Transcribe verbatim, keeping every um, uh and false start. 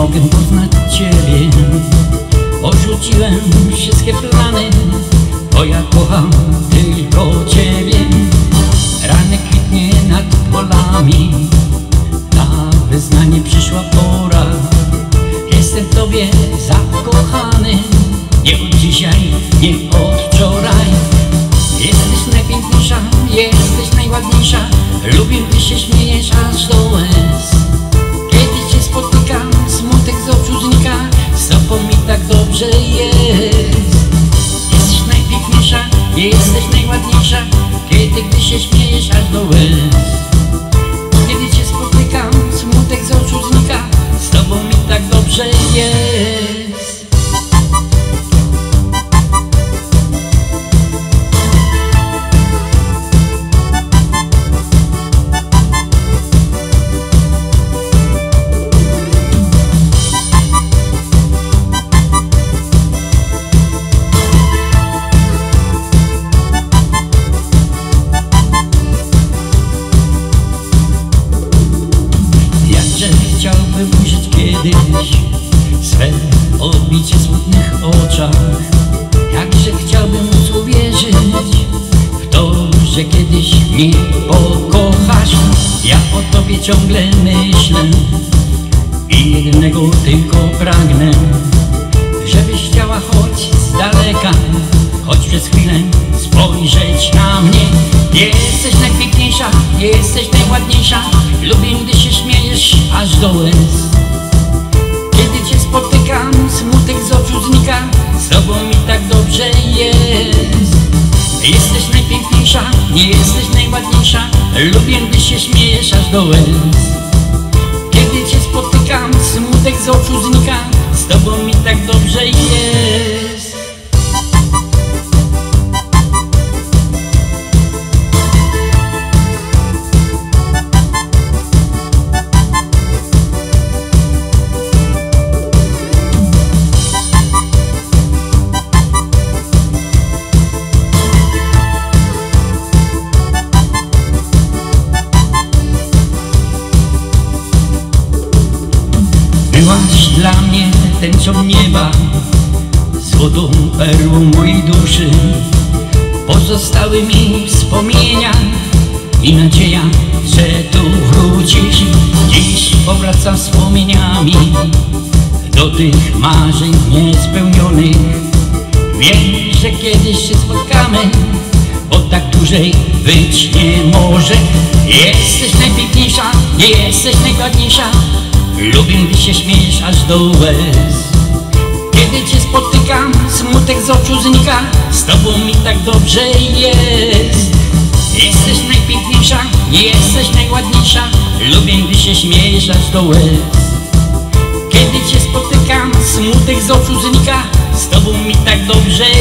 mogę poznać Ciebie. Porzuciłem wszystkie plany, bo ja kocham tylko Ciebie. Ranek kwitnie nad polami, na wyznanie przyszła pora. Jestem w Tobie zakochany, nie od dzisiaj, nie od wczoraj. Jesteś najpiękniejsza, jesteś najładniejsza, lubię, gdy się śmiejesz aż do łez. Kiedy Cię spotykam, smutek z oczu znika, z Tobą mi tak dobrze jest. Jesteś najpiękniejsza, jesteś najładniejsza, kiedy gdy się śmiejesz aż do łez. Kiedy Cię spotykam, smutek z oczu znika, z Tobą mi tak dobrze jest. Chciałbym ujrzeć kiedyś swe odbicie w smutnych oczach. Jakże chciałbym móc uwierzyć w to, że kiedyś mnie pokochasz. Ja o Tobie ciągle myślę i jednego tylko pragnę, żebyś chciała choć z daleka, choć przez chwilę spojrzeć na mnie. Jesteś najpiękniejsza, jesteś najładniejsza, lubię, gdy się śmiejesz aż do łez. Kiedy Cię spotykam, smutek z oczu znika, z Tobą mi tak dobrze jest. Jesteś najpiękniejsza, nie jesteś najładniejsza, lubię, gdy się śmiejesz aż do łez. Kiedy Cię spotykam, smutek z oczu znika, z Tobą mi tak dobrze jest. Byłaś dla mnie tęczą nieba, złotą perłą mojej duszy. Pozostały mi wspomnienia i nadzieja, że tu wrócisz. Dziś powracam wspomnieniami do tych marzeń niespełnionych. Wiem, że kiedyś się spotkamy, bo tak dłużej być nie może. Jesteś najpiękniejsza, jesteś najładniejsza, lubię, gdy się śmiejesz aż do łez. Kiedy Cię spotykam, smutek z oczu znika, z Tobą mi tak dobrze jest. Jesteś najpiękniejsza, jesteś najładniejsza, lubię, gdy się śmiejesz aż do łez. Kiedy Cię spotykam, smutek z oczu znika, z Tobą mi tak dobrze